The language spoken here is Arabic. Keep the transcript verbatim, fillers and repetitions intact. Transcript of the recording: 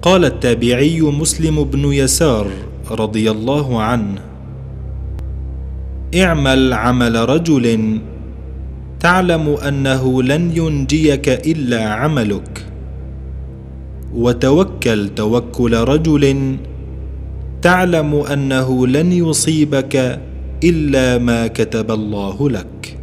قال التابعي مسلم بن يسار رضي الله عنه: اعمل عمل رجل تعلم أنه لن ينجيك إلا عملك، وتوكل توكل رجل تعلم أنه لن يصيبك إلا ما كتب الله لك.